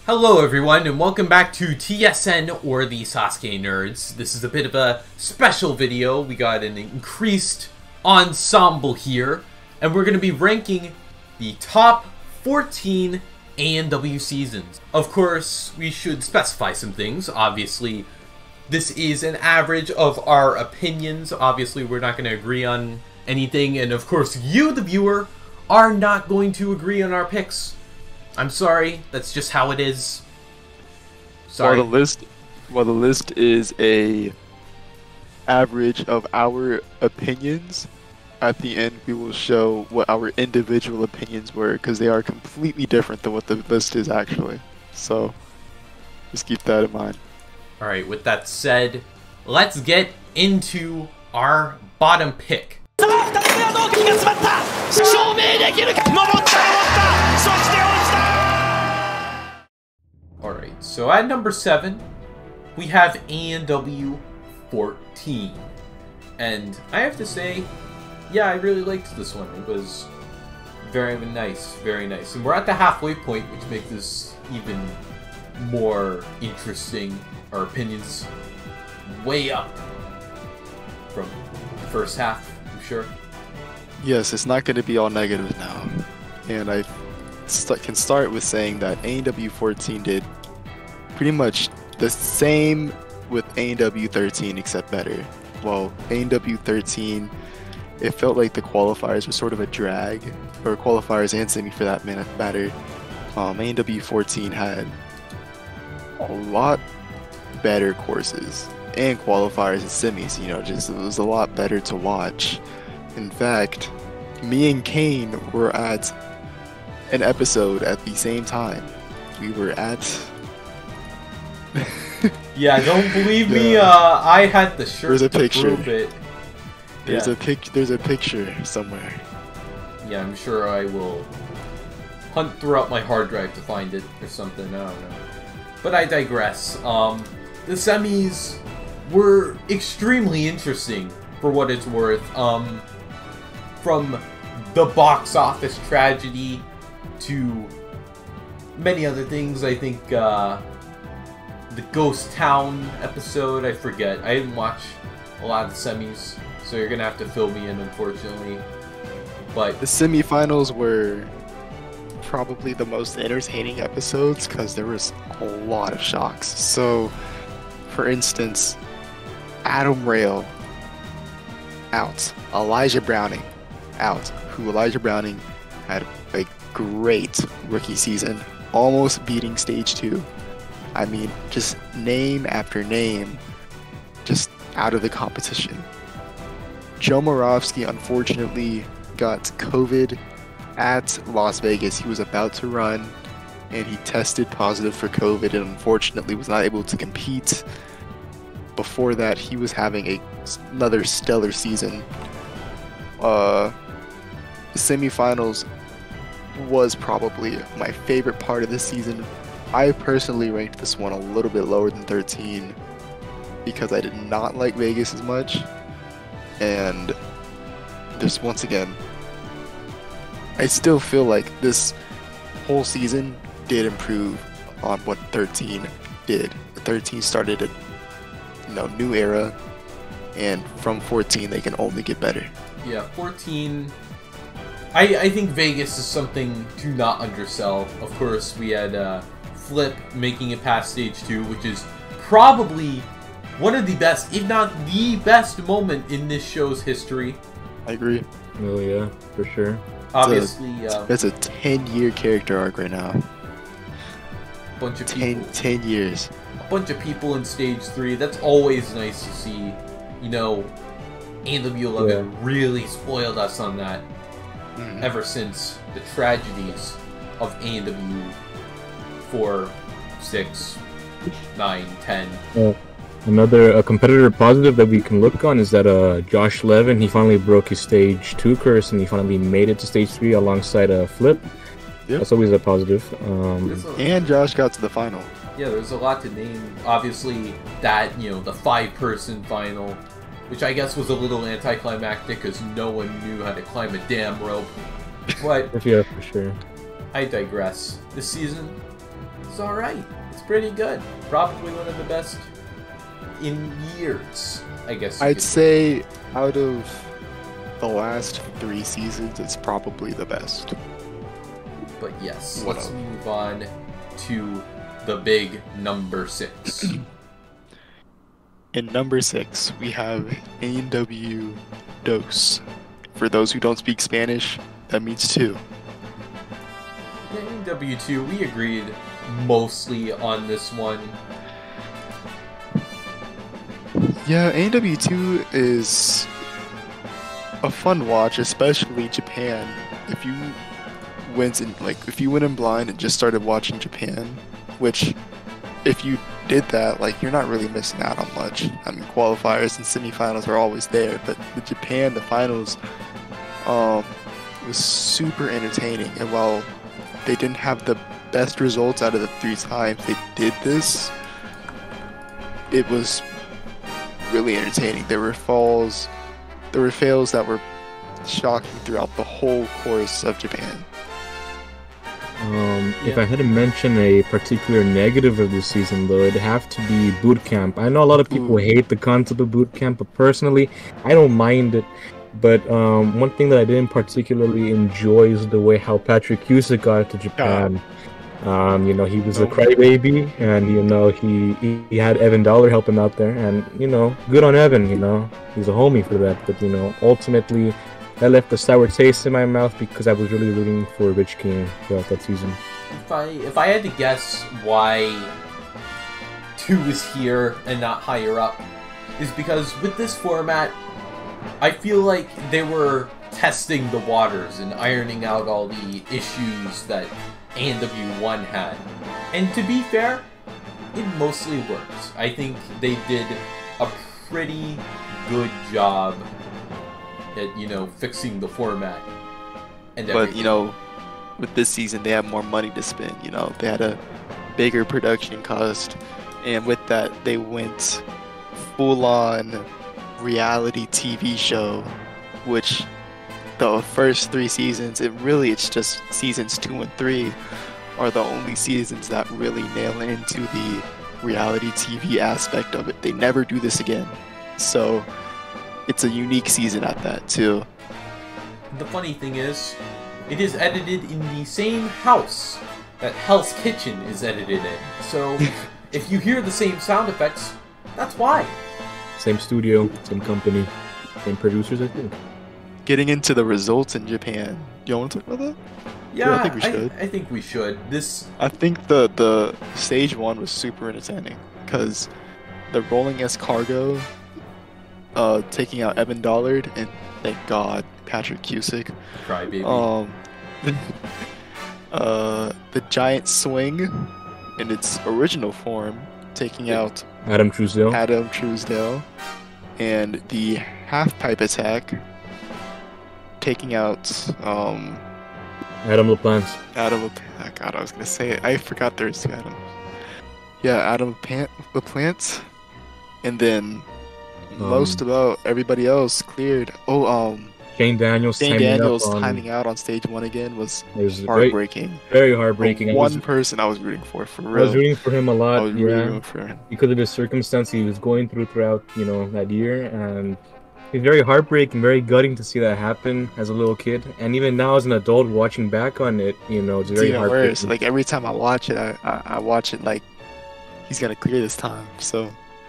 Hello everyone and welcome back to TSN or the Sasuke Nerds. This is a bit of a special video. We got an increased ensemble here and we're going to be ranking the top 14 ANW seasons. Of course, we should specify some things. Obviously, this is an average of our opinions. Obviously, we're not going to agree on anything, and of course, you, the viewer, are not going to agree on our picks. I'm sorry, that's just how it is. Sorry. While the list is a average of our opinions, at the end we will show what our individual opinions were, because they are completely different than what the list is actually. So just keep that in mind. Alright, with that said, let's get into our bottom pick. Alright, so at number 7, we have ANW 14. And I have to say, yeah, I really liked this one. It was very nice, very nice. And we're at the halfway point, which makes this even more interesting. Our opinions way up from the first half, I'm sure. Yes, it's not going to be all negative now. And I can start with saying that ANW 14 did pretty much the same with ANW 13 except better. Well, ANW 13, it felt like the qualifiers were sort of a drag, or qualifiers and semi for that matter. ANW 14 had a lot better courses and qualifiers and semis, you know, just it was a lot better to watch. In fact, me and Kane were at an episode at the same time. We were at yeah, don't believe me, I had the shirt. There's a picture. Prove it. There's a picture somewhere. Yeah, I'm sure I will hunt throughout my hard drive to find it or something, I don't know. But I digress. The semis were extremely interesting for what it's worth. From the box office tragedy to many other things. I think the Ghost Town episode, I forget. I didn't watch a lot of the semis, so you're gonna have to fill me in, unfortunately. But the semifinals were probably the most entertaining episodes because there was a lot of shocks. So, for instance, Adam Rail out, Elijah Browning out. Who Elijah Browning had a great rookie season, almost beating Stage 2. I mean, just name after name, just out of the competition. Joe Moravsky unfortunately got COVID at Las Vegas. He was about to run and he tested positive for COVID and unfortunately was not able to compete. Before that, he was having another stellar season. The semifinals was probably my favorite part of this season. I personally ranked this one a little bit lower than 13 because I did not like Vegas as much. And just once again, I still feel like this whole season did improve on what 13 did. 13 started a new era, and from 14 they can only get better. yeah, 14. I think Vegas is something to not undersell. Of course, we had Flip making it past Stage 2, which is probably one of the best, if not the best moment in this show's history. I agree. Oh yeah, for sure. Obviously, it's a 10-year character arc right now. bunch of people, 10 years. a bunch of people in Stage 3. That's always nice to see. You know, ANW 11 really spoiled us on that. Ever since the tragedies of ANW 4, 6, 9, 10. Another competitor positive that we can look on is that Josh Levin, he finally broke his Stage 2 curse and he finally made it to Stage 3 alongside Flip. Yep. That's always a positive. And Josh got to the final. Yeah, there's a lot to name. Obviously, that, you know, the 5-person final, which I guess was a little anticlimactic because no one knew how to climb a damn rope. But Yeah, for sure. I digress. This season, is alright. It's pretty good. Probably one of the best in years, I guess. I'd say out of the last 3 seasons, it's probably the best. But yes, What let's up? move on to the big number 6. In number 6, we have A&W Dos. For those who don't speak Spanish, that means 2. In W2, we agreed mostly on this one. Yeah, AW2 is a fun watch, especially Japan. If you went in blind and just started watching Japan, which if you did that, like, you're not really missing out on much. I mean, qualifiers and semifinals are always there, but the finals was super entertaining. And while they didn't have the best results out of the 3 times they did this, it was really entertaining. There were fails that were shocking throughout the whole course of Japan. If I had to mention a particular negative of this season, though, it'd have to be boot camp. I know a lot of people hate the concept of boot camp, but personally, I don't mind it. But one thing that I didn't particularly enjoy is the way how Patrick Cusick got to Japan. You know, he was a crybaby, and you know he had Evan Dollar help him out there, and you know, good on Evan. You know, he's a homie for that. But you know, ultimately, that left a sour taste in my mouth because I was really rooting for Rich King throughout that season. If I had to guess why 2 is here and not higher up, is because with this format, I feel like they were testing the waters and ironing out all the issues that AW1 had. And to be fair, it mostly works. I think they did a pretty good job at, you know, fixing the format and everything. But you know, with this season, they have more money to spend. You know, they had a bigger production cost, and with that, they went full-on reality TV show, which the first 3 seasons, it's just seasons 2 and 3 are the only seasons that really nail into the reality TV aspect of it. They never do this again, so it's a unique season at that too. The funny thing is, it is edited in the same house that Hell's Kitchen is edited in. So if you hear the same sound effects, that's why. Same studio, same company, same producers, I think. Getting into the results in Japan, you want to talk about that? Yeah, I think we should. I think we should. I think the stage 1 was super entertaining because the rolling escargot, taking out Evan Dollard, and thank God Patrick Cusick. Crybaby. The giant swing in its original form, taking out Adam Truesdale, and the half pipe attack, taking out Adam LaPlante. God, I was gonna say it. I forgot there's 2 Adams. Yeah, Adam LaPlante, and then most about everybody else cleared. Shane Daniels timing out on stage 1 again was heartbreaking. Very heartbreaking. One person I was rooting for real. I was rooting for him a lot. I was really rooting for him because of the circumstance he was going throughout, you know, that year, and it's very heartbreaking, very gutting to see that happen as a little kid, and even now as an adult watching back on it, you know, it's very heartbreaking. Worse. Like every time I watch it, I watch it like he's gonna clear this time. So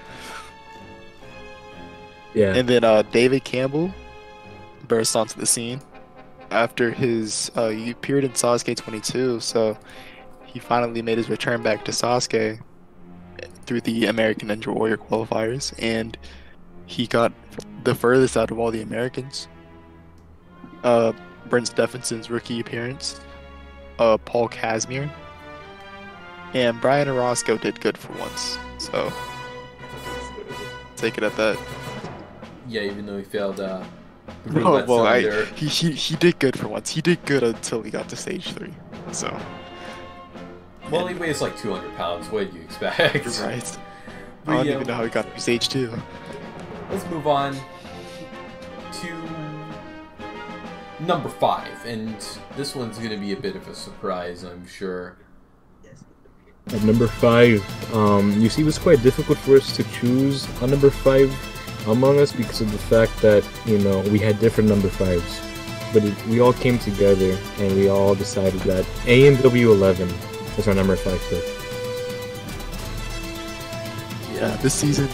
yeah. And then David Campbell burst onto the scene after his he appeared in Sasuke 22, so he finally made his return back to Sasuke through the American Ninja Warrior qualifiers, and he got the furthest out of all the Americans. Brent Stephenson's rookie appearance, Paul Casimir, and Brian Orozco did good for once, so take it at that. Yeah, even though he failed he did good for once. He did good until he got to stage 3. So. Well, he weighs like 200 pounds. What do you expect? You're right. I don't even know how he got to stage 2. Let's move on to number 5, and this one's going to be a bit of a surprise, I'm sure. At number 5, you see, it was quite difficult for us to choose a number 5 among us because of the fact that, you know, we had different number 5s. But we all came together and we all decided that ANW 11 was our number 5 pick. Yeah, this season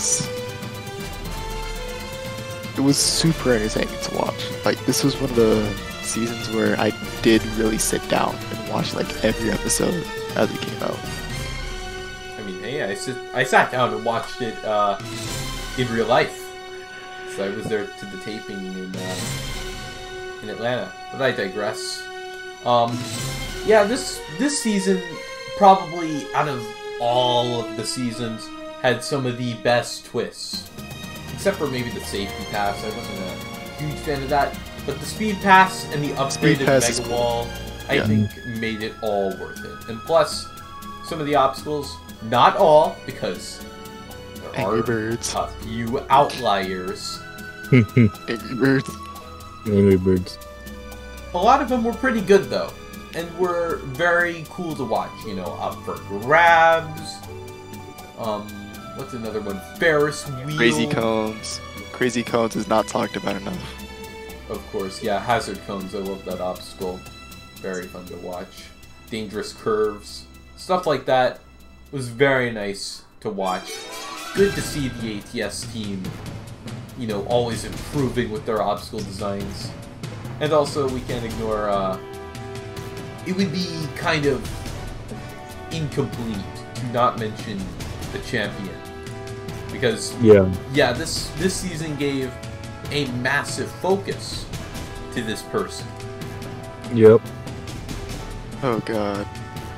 it was super entertaining to watch. Like, this was one of the seasons where I did really sit down and watch like every episode as it came out. I mean, hey, I sat down and watched it in real life. So I was there to the taping in Atlanta. But I digress. Yeah, this season, probably out of all of the seasons, had some of the best twists. Except for maybe the safety pass. I wasn't a huge fan of that. But the speed pass and the upgraded Mega Wall, I think, made it all worth it. And plus, some of the obstacles, not all, because there Angry are Birds. a few outliers. Angry Birds. Angry Birds. A lot of them were pretty good, though. And were very cool to watch. You know, Up for Grabs. What's another one? Ferris Wheel. Crazy Cones. Crazy Cones is not talked about enough. Of course, yeah, Hazard Cones, I love that obstacle. Very fun to watch. Dangerous Curves. Stuff like that was very nice to watch. Good to see the ATS team, you know, always improving with their obstacle designs. And also, we can't ignore, it would be kind of incomplete to not mention the champion. Because, yeah, this season gave a massive focus to this person. Yep. Oh god.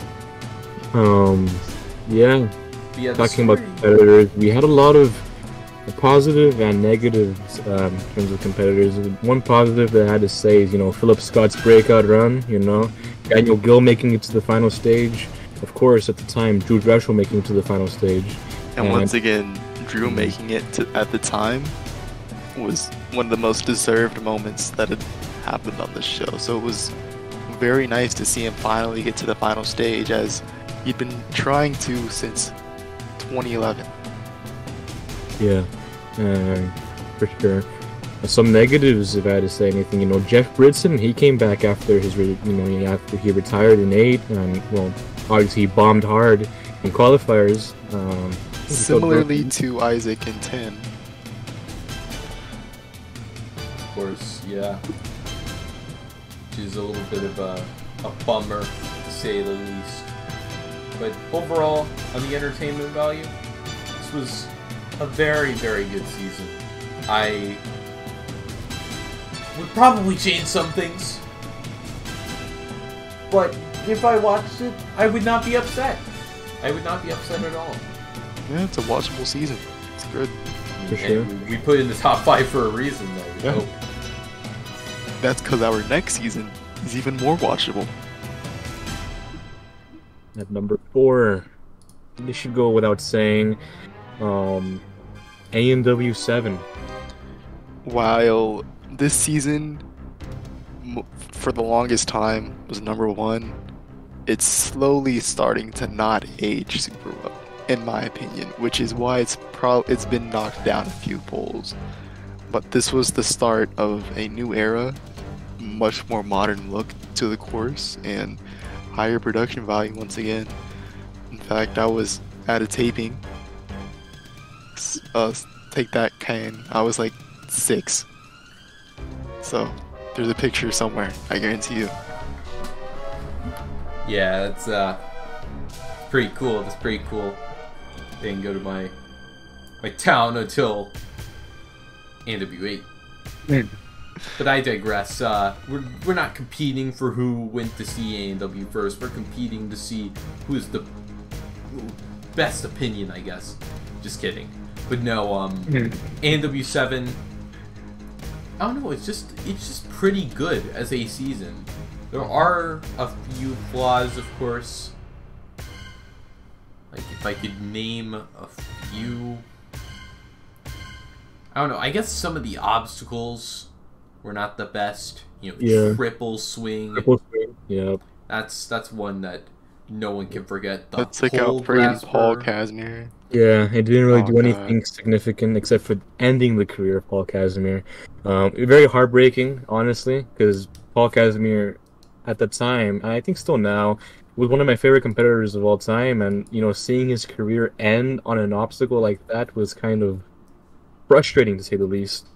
Yeah. Yeah, Talking about competitors, we had a lot of positive and negatives in terms of competitors. One positive that I had to say is, you know, Philip Scott's breakout run, you know, Daniel Gill making it to the final stage. Of course, at the time, Drew Dreshel making it to the final stage. And once again, Drew making it at the time was one of the most deserved moments that had happened on this show. So it was very nice to see him finally get to the final stage, as he'd been trying to since 2011. Yeah, for sure. Some negatives, if I had to say anything, you know, Jeff Bridson, he came back after after he retired in 8, and well, obviously he bombed hard in qualifiers. Similarly to Isaac in 10. Of course, yeah. Which is a little bit of a bummer, to say the least. But overall, on the entertainment value, this was a very, very good season. I would probably change some things, but if I watched it, I would not be upset. I would not be upset at all. Yeah, it's a watchable season. It's good. For sure. And we put it in the top 5 for a reason, though. We hope. That's because our next season is even more watchable. At number 4, this should go without saying, ANW 7. While this season, for the longest time, was number 1, it's slowly starting to not age super well, in my opinion, which is why it's been knocked down a few polls. But this was the start of a new era, much more modern look to the course, and higher production value once again. In fact, I was at a taping. Take that, Kane. I was like 6. So there's a picture somewhere, I guarantee you. Yeah, that's pretty cool. That's pretty cool. Didn't go to my town until ANW 8. But I digress. We're not competing for who went to see ANW first. We're competing to see who's the best opinion, I guess. Just kidding. But no, ANW 7. I don't know. It's just pretty good as a season. There are a few flaws, of course. Like, if I could name a few, I don't know. I guess some of the obstacles were not the best. You know, Yeah. triple swing. Triple swing. Yep. That's one that No one can forget the Let's take pole out freaking Paul grasper. Casimir. Yeah, it didn't really Oh, do God. anything significant except for ending the career of Paul Casimir. Very heartbreaking, honestly, because Paul Casimir, at the time, and I think still now, was one of my favorite competitors of all time. And seeing his career end on an obstacle like that was kind of frustrating, to say the least.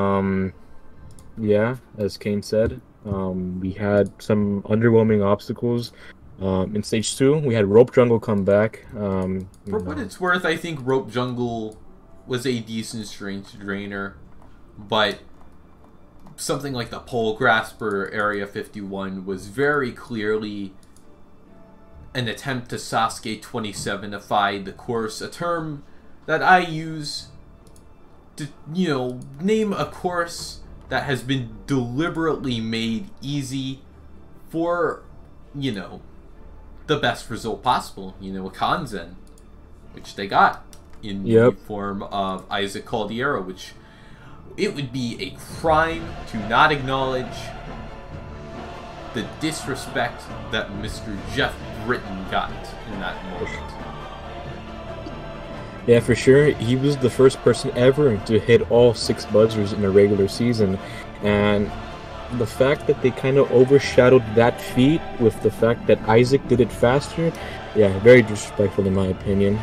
Yeah, as Kane said, we had some underwhelming obstacles. In stage 2, we had Rope Jungle come back. For what it's worth, I think Rope Jungle was a decent strength drainer, but something like the Pole Grasper Area 51 was very clearly an attempt to Sasuke 27ify the course, a term that I use to, name a course that has been deliberately made easy for, the best result possible, a Kanzen, which they got in the form of Isaac Caldera, which it would be a crime to not acknowledge the disrespect that Mr. Jeff Britton got in that moment. Yeah, for sure. He was the first person ever to hit all 6 buzzers in a regular season, and the fact that they kind of overshadowed that feat with the fact that Isaac did it faster, yeah, very disrespectful in my opinion.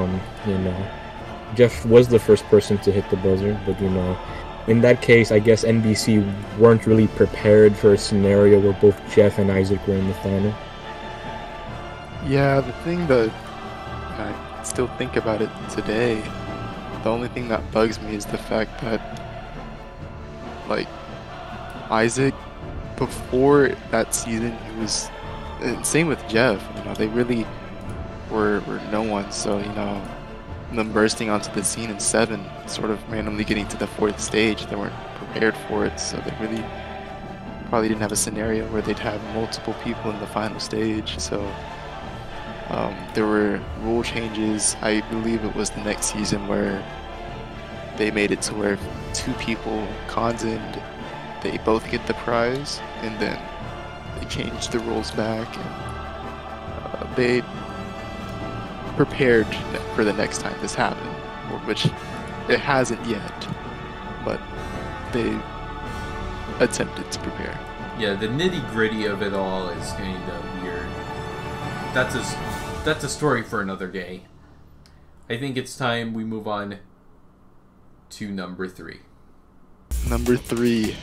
Jeff was the first person to hit the buzzer, but in that case, I guess NBC weren't really prepared for a scenario where both Jeff and Isaac were in the final. Yeah, the thing that I still think about it today, the only thing that bugs me is the fact that, like, Isaac, before that season, he was, and same with Jeff, they really were no one, so, them bursting onto the scene in 7, sort of randomly getting to the 4th stage, they weren't prepared for it, so they really probably didn't have a scenario where they'd have multiple people in the final stage, so there were rule changes. I believe it was the next season where they made it to where 2 people Kanzen'd, they both get the prize, and then they changed the rules back, and they prepared for the next time this happened, which it hasn't yet, but they attempted to prepare. Yeah, the nitty-gritty of it all is kind of weird. That's a story for another day. I think it's time we move on to number 3. Number 3,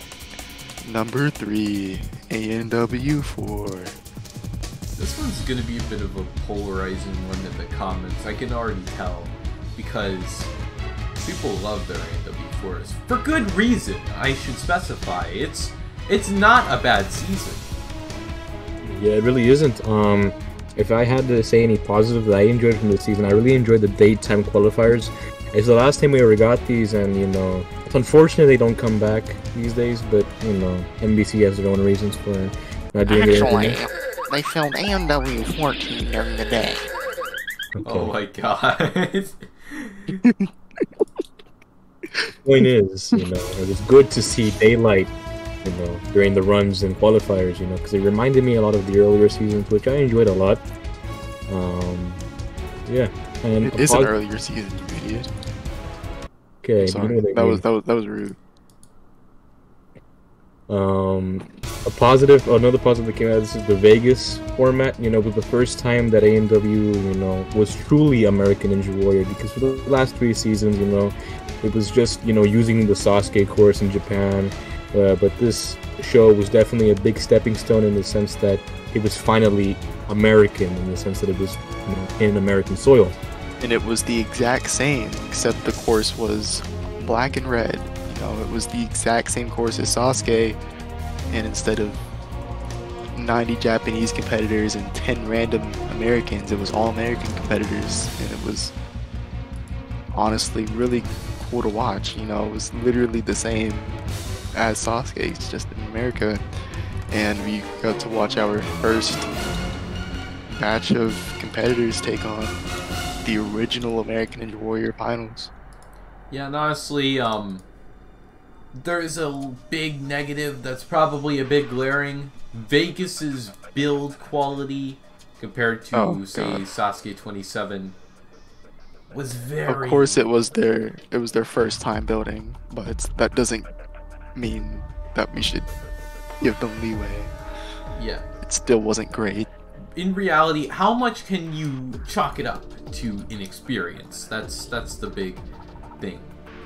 ANW4. This one's gonna be a bit of a polarizing one in the comments. I can already tell, because people love their ANW4s for good reason. I should specify. It's not a bad season. Yeah, it really isn't. If I had to say any positive that I enjoyed from the season, I really enjoyed the daytime qualifiers. It's the last time we ever got these, and it's unfortunate they don't come back these days. But NBC has their own reasons for not doing it. Actually, they filmed ANW14 during the day. Okay. Oh my god. Point is, it was good to see daylight, during the runs and qualifiers, because it reminded me a lot of the earlier seasons, which I enjoyed a lot. Yeah, and It is an earlier season, you idiot. Okay, Sorry, that was rude. Another positive that came out of this is the Vegas format. Was the first time that ANW, was truly American Ninja Warrior, because for the last 3 seasons, it was just, using the Sasuke course in Japan. But this show was definitely a big stepping stone in the sense that it was finally American, in the sense that it was in American soil. And it was the exact same, except the course was black and red. It was the exact same course as Sasuke, and instead of 90 Japanese competitors and 10 random Americans, it was all American competitors, and it was honestly really cool to watch. It was literally the same as Sasuke, it's just in America, and we got to watch our first batch of competitors take on the original American Ninja Warrior finals. Yeah, and honestly, there is a big negative that's probably a bit glaring. Vegas's build quality compared to, Oh, say, God. Sasuke 27, was very... Of course, it was their first time building, but that doesn't mean that we should give them leeway. Yeah. It still wasn't great. In reality, how much can you chalk it up to inexperience? That's the big thing.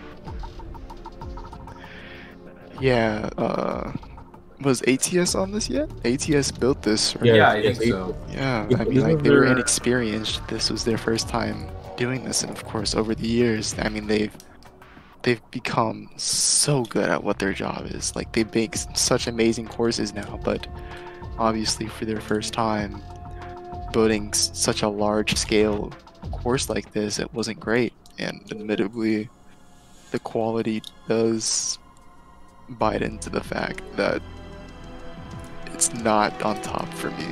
Yeah, was ATS on this yet? ATS built this, right? Yeah, I yes, think so. Yeah, Yeah, I mean, this like, was they were their- inexperienced. This was their first time doing this, and of course, over the years, I mean, they've become so good at what their job is. Like, they make such amazing courses now, but obviously, for their first time building such a large-scale course like this, it wasn't great. And admittedly, the quality does bite into the fact that it's not on top for me.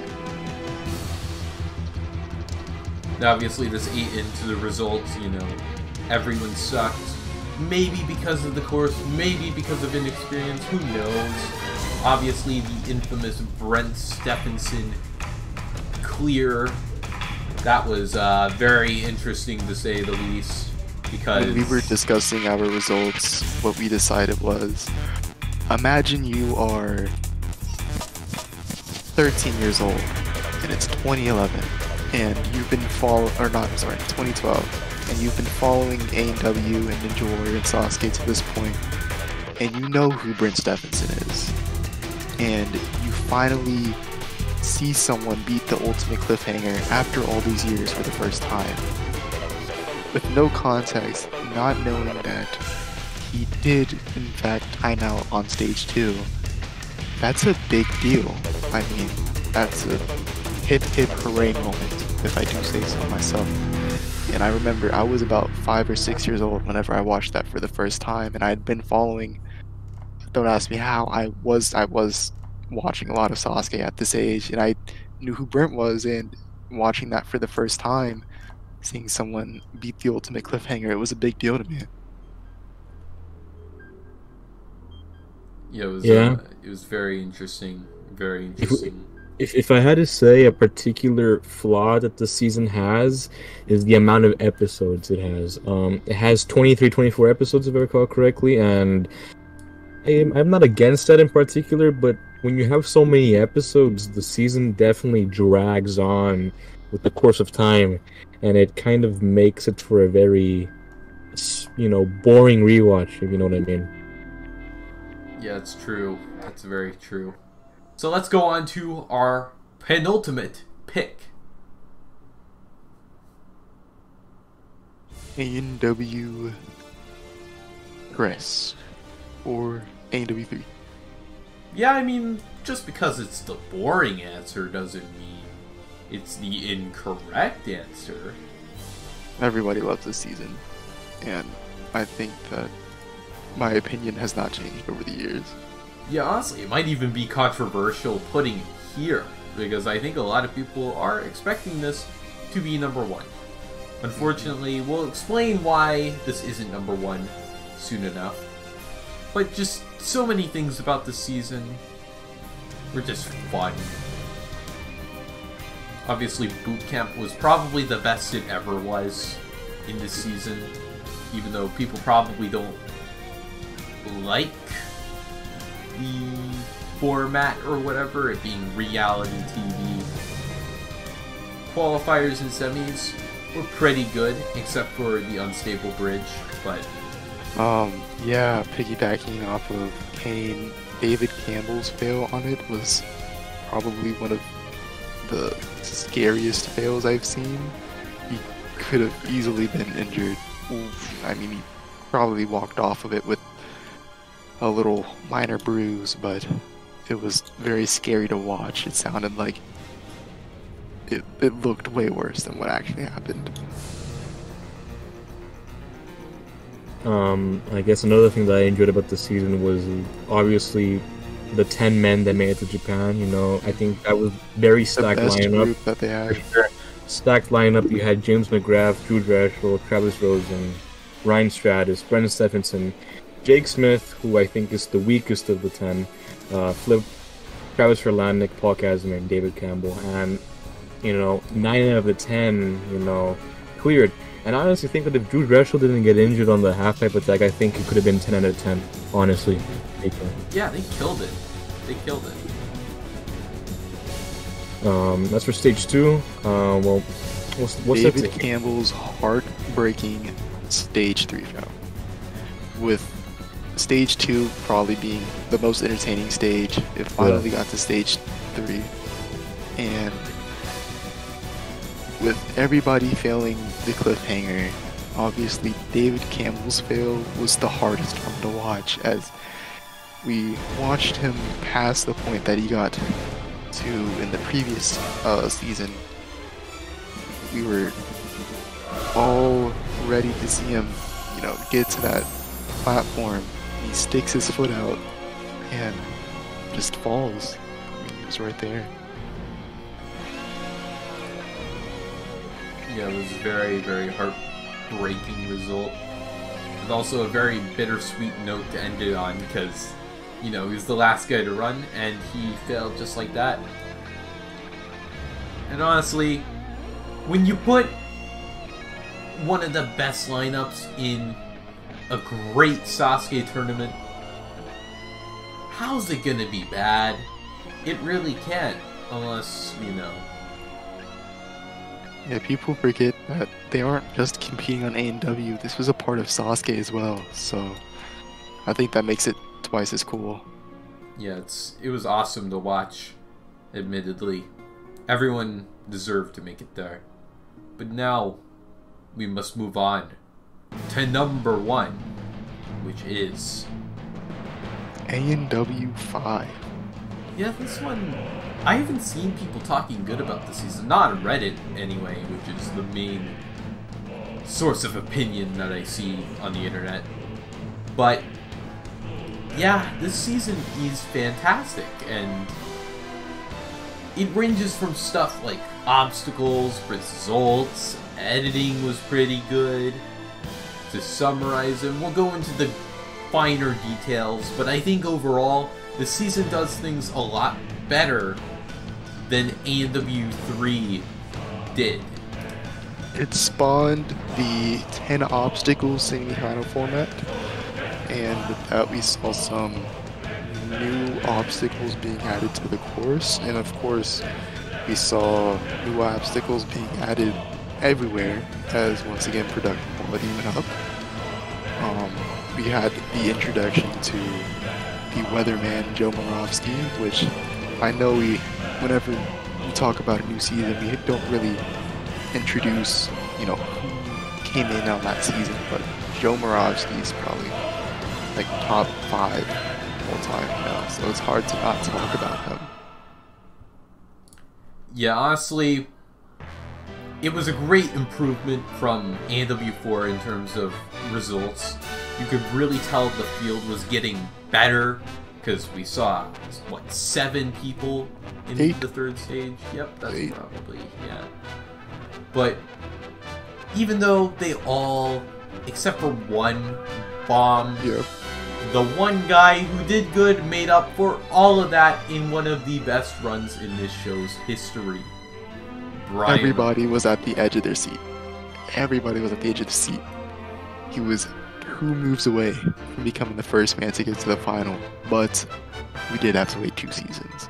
Obviously, this ate into the results, you know. Everyone sucked. Maybe because of the course, maybe because of inexperience, who knows? Obviously, the infamous Brent Stephenson clear. That was very interesting, to say the least. Because When we were discussing our results, what we decided was, imagine you are 13 years old, and it's 2011, and you've been 2012, and you've been following A&W and Ninja Warrior and Sasuke to this point, and you know who Brent Stephenson is, and you finally see someone beat the ultimate cliffhanger after all these years for the first time. With no context, not knowing that he did, in fact, time out on stage 2, that's a big deal. I mean, that's a hip hip hooray moment, if I do say so myself. And I remember I was about 5 or 6 years old whenever I watched that for the first time, and I had been following, don't ask me how, I was watching a lot of Sasuke at this age, and I knew who Brent was, and watching that for the first time, seeing someone beat the ultimate cliffhanger, it was a big deal to me. yeah, it was very interesting. Very interesting. If I had to say a particular flaw that the season has is the amount of episodes it has. It has 23, 24 episodes, if I recall correctly, and I'm not against that in particular, but when you have so many episodes, the season definitely drags on with the course of time, and it kind of makes it for a very, boring rewatch, if you know what I mean. Yeah, it's true. That's very true. So let's go on to our penultimate pick. A&W Press or A&W 3. Yeah, I mean, just because it's the boring answer doesn't mean it's the incorrect answer. Everybody loves this season, and I think that my opinion has not changed over the years. Yeah, honestly, it might even be controversial putting it here, because I think a lot of people are expecting this to be number one. Unfortunately, we'll explain why this isn't number one soon enough. But just so many things about this season were just fun. Obviously, Boot Camp was probably the best it ever was in this season, even though people probably don't like the format or whatever, it being reality TV. Qualifiers and semis were pretty good, except for the unstable bridge, but Yeah, piggybacking off of Kane, David Campbell's fail on it was probably one of the scariest fails I've seen. He could have easily been injured. I mean, he probably walked off of it with a little minor bruise, but it was very scary to watch. It sounded like it looked way worse than what actually happened. I guess another thing that I enjoyed about the season was obviously the 10 men that made it to Japan. I think that was very The stacked best lineup. group that they had. Stacked lineup. You had James McGrath, Drew Drashel, Travis Rosen, Ryan Stratus, Brendan Stephenson, Jake Smith, who I think is the weakest of the 10, Flip, Travis Verlander, Paul Casimir, and David Campbell. And 9 out of the 10, cleared. And I honestly think that if Drew Dreshel didn't get injured on the half-pipe attack, I think it could have been 10 out of 10, honestly. Yeah, they killed it. They killed it. That's for stage 2. Well, what's David that? Campbell's heartbreaking stage 3 show, with stage 2 probably being the most entertaining stage. It finally got to stage 3, and with everybody failing the cliffhanger, obviously David Campbell's fail was the hardest one to watch, as we watched him past the point that he got to in the previous season. We were all ready to see him, get to that platform. He sticks his foot out and just falls. I mean, he was right there. Yeah, it was a very, very heartbreaking result. And also a very bittersweet note to end it on, because, he was the last guy to run, and he failed just like that. And honestly, when you put one of the best lineups in a great Sasuke tournament, how's it gonna be bad? It really can't, unless, Yeah, people forget that they aren't just competing on A&W. This was a part of Sasuke as well, so I think that makes it twice as cool. Yeah, it was awesome to watch, admittedly. Everyone deserved to make it there. But now, we must move on to number 1, which is A&W 5. Yeah, this one, I haven't seen people talking good about this season. Not on Reddit, anyway, which is the main source of opinion that I see on the internet. But, yeah, this season is fantastic, and it ranges from stuff like obstacles, results, editing was pretty good. To summarize them, we'll go into the finer details, but I think overall, the season does things a lot better than A&W 3 did. It spawned the 10 obstacles semi-final format, and with that we saw some new obstacles being added to the course, and of course we saw new obstacles being added everywhere as once again production quality went up. We had the introduction to the weatherman Joe Moravsky, which I know whenever we talk about a new season, we don't really introduce, who came in on that season, but Joe Moravsky is probably like top 5 all time, so it's hard to not talk about him. Yeah, honestly, it was a great improvement from A&W 4 in terms of results. You could really tell the field was getting better, because we saw, 7 people in 8. the 3rd stage? Yep, that's 8. probably, yeah. But even though they all, except for one, bombed, Yeah. the one guy who did good made up for all of that in one of the best runs in this show's history. Brian. Everybody was at the edge of their seat. Everybody was at the edge of the seat. He was 2 moves away from becoming the first man to get to the final, but we did have to wait 2 seasons.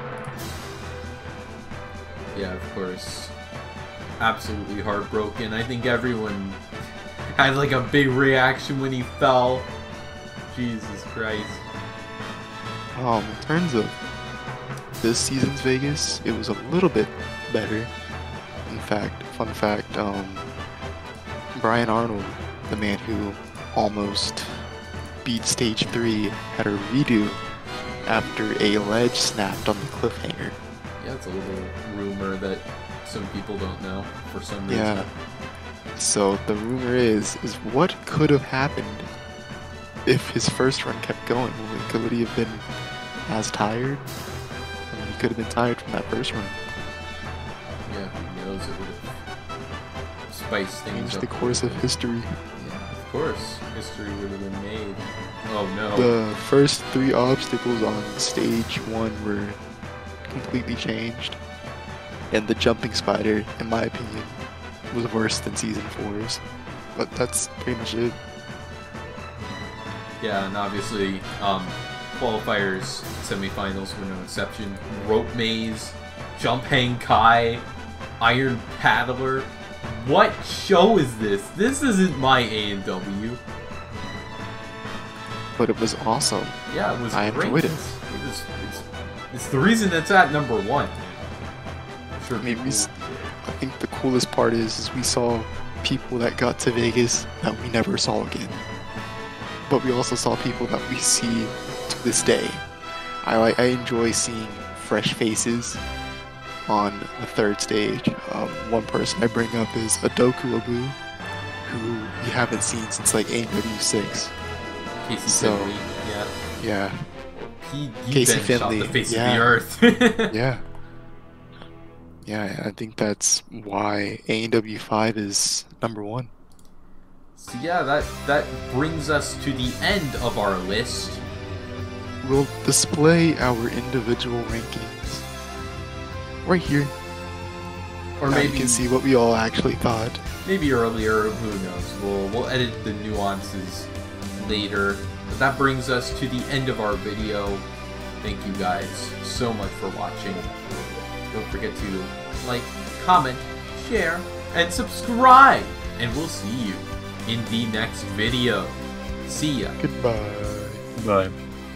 Yeah, of course. Absolutely heartbroken. I think everyone had like a big reaction when he fell. Jesus Christ. In terms of this season's Vegas, it was a little bit better. In fact, fun fact, Brian Arnold, the man who almost beat stage 3, had a redo after a ledge snapped on the cliffhanger. Yeah, it's a little rumor that some people don't know for some reason. Yeah. So the rumor is what could have happened if his first run kept going? Could he have been as tired? I mean, he could have been tired from that first run. Yeah, who knows? It would have spiced things Changed up. the course of history. Yeah, of course. History would have been made. Oh no. The first 3 obstacles on stage 1 were completely changed. And the jumping spider, in my opinion, was worse than season 4's. But that's pretty much it. Yeah, and obviously, qualifiers, semifinals were no exception. Rope maze, jump hang kai, iron paddler. What show is this? This isn't my A&W. But it was awesome. Yeah, it was I great. enjoyed it. It's the reason it's at number 1. I'm sure I mean, people... I think the coolest part is we saw people that got to Vegas that we never saw again. But we also saw people that we see to this day. I enjoy seeing fresh faces on the third stage. One person I bring up is Adoku Abu, who we haven't seen since like AW6. Casey So- Finley, yeah. Yeah, He Casey benched off Finley, the face yeah. of the earth. yeah. Yeah, I think that's why AW5 is number 1. So yeah, that brings us to the end of our list. We'll display our individual rankings right here. Or Now maybe you can see what we all actually thought. maybe earlier, who knows. We'll edit the nuances later. But that brings us to the end of our video. Thank you guys so much for watching. Don't forget to like, comment, share, and subscribe. And we'll see you in the next video. See ya. Goodbye. Bye.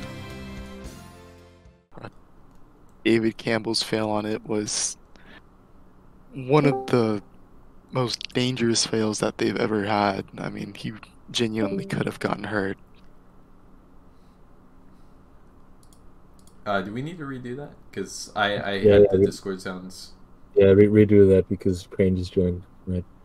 David Campbell's fail on it was one of the most dangerous fails that they've ever had. I mean, he genuinely could have gotten hurt. Do we need to redo that? Because I Yeah, had yeah, the we- Discord sounds. Yeah, redo that because Crane just joined. Right.